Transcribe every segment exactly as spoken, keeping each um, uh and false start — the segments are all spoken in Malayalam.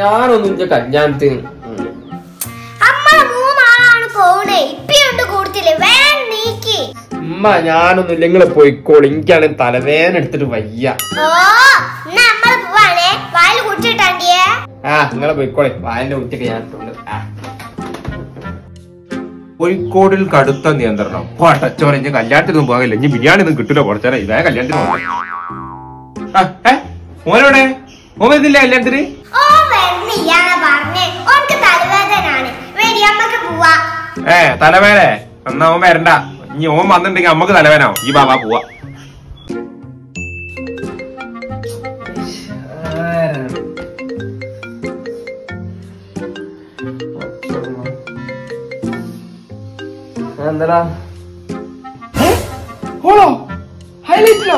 ഞാനൊന്നും ഇന്റെ കല്യാണത്തിന് ഉമ്മ ഞാനൊന്നുമില്ല നിങ്ങള് പോയിക്കോളി എനിക്കാണ് തലവേദന എടുത്തിട്ട് വയ്യ. ആ നിങ്ങളെ പോയിക്കോളി വാലിന്റെ കുട്ടിയൊക്കെ ഞാൻ ഇട്ടുണ്ട്. കോഴിക്കോടിൽ കടുത്ത നിയന്ത്രണം. പടച്ചോനെ ഇനി കല്യാണത്തിനൊന്നും പോകില്ല. ഇനി ബിരിയാണി ഒന്നും കിട്ടില്ല. കുറച്ചേരം ഇതേ കല്യാണത്തിന് പോകാം. മോനോടെ മോൻ വരുന്നില്ല കല്യാണത്തിന്? ഏ തലവേന എന്നാ ഓൻ വരണ്ട. ഇനി ഓൻ വന്നിട്ടുണ്ടെങ്കിൽ അമ്മക്ക് തലവേനാവും. ഈ ബാബാ പോവാ. എന്താ ഹോളോ ഹൈലൈറ്റിലോ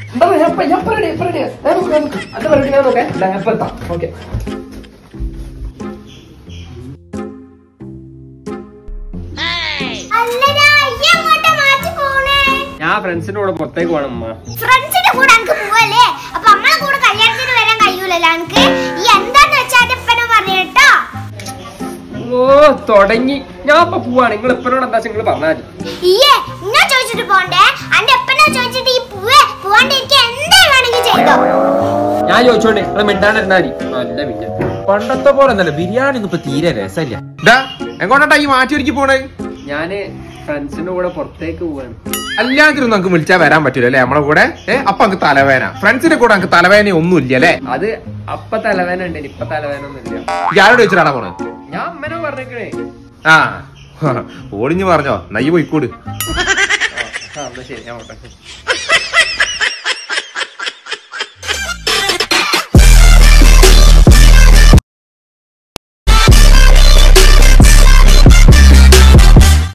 ഞാൻ ഫ്രണ്ട്സിന്റെ കൂടെ പുറത്തേക്ക് പോകണം. അമ്മ ഫ്രണ്ട്സിന്റെ കൂടെ അങ്ങ് പോവല്ലേ? അപ്പൊ നമ്മളെ കൂടെ കല്യാണത്തിന് വരാൻ കഴിയൂലല്ലോ എനിക്ക്. ഈ എന്താന്ന് വെച്ചാൽ എപ്പനും പറഞ്ഞേട്ടോ. ഓ തുടങ്ങി. ഞാൻ ഇപ്പൊ പോവാണ്. നിങ്ങൾ എപ്പനോട് എന്താ നിങ്ങൾ പറഞ്ഞാൽ ഇയ്യേ ഇന്നാ ചോദിച്ചിട്ട് പോണ്ടേ. അന്റെ എപ്പനാ ചോദിച്ചിട്ട് ഈ പൂവേ പോവാണ്ടിരിക്കുക എന്താ വേണമെങ്കിൽ ചെയ്തോ. ഞാൻ ചോദിച്ചോണ്ടേ അത് മിണ്ടാണ്ടിരുന്നാ മതി. നല്ല പിന്നെ പണ്ടത്തെ പോലെ ഒന്നല്ല. ബിരിയാണി ഒന്നും ഇപ്പൊ തീരെ രസമില്ല. എങ്ങോട്ടാ ഈ മാറ്റി ഒരുക്കി പോണേ? ഞാന് ഫ്രണ്ട്സിന്റെ കൂടെ പുറത്തേക്ക് പോവാണ്. കല്യാണത്തിനൊന്നും നമുക്ക് വിളിച്ചാൽ വരാൻ പറ്റൂല അല്ലേ നമ്മളെ കൂടെ? ഏഹ് അപ്പൊ നമുക്ക് തലവേന. ഫ്രണ്ട്സിന്റെ കൂടെ നമുക്ക് തലവേന ഒന്നും ഇല്ല അല്ലേ? അത് അപ്പൊ തലവേന ഉണ്ട്. ഇപ്പൊ തലവേന ഒന്നും ഇല്ല. ആരോട് വെച്ചിട്ടാണ് പോണത്? ഞാൻ അമ്മനോ പറഞ്ഞേക്കണേ. ആ ഓടിഞ്ഞു പറഞ്ഞോ നയ്യ് പോയിക്കൂട്. ശരി ഞാൻ